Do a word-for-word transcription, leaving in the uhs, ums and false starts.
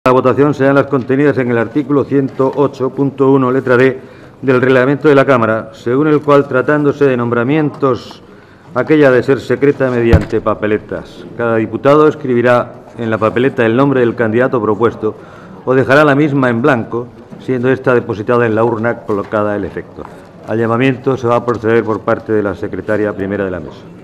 La votación serán las contenidas en el artículo ciento ocho punto uno, letra D, del reglamento de la Cámara, según el cual, tratándose de nombramientos, aquella de ser secreta mediante papeletas. Cada diputado escribirá en la papeleta el nombre del candidato propuesto o dejará la misma en blanco, siendo esta depositada en la urna colocada el efecto. Al llamamiento se va a proceder por parte de la secretaria primera de la mesa.